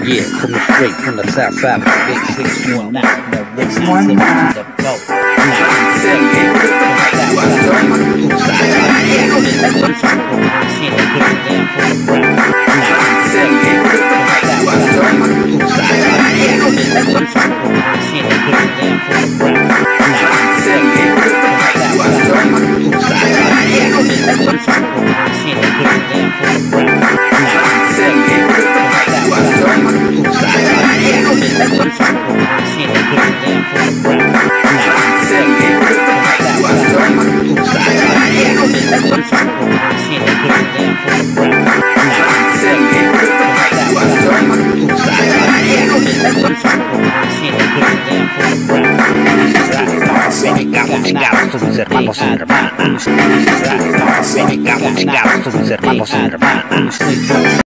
Yeah, coming straight from the south side of the big 619. The west side to the boat. Venegamos, mis hermanos y hermanas. Venegamos, mis hermanos y hermanas.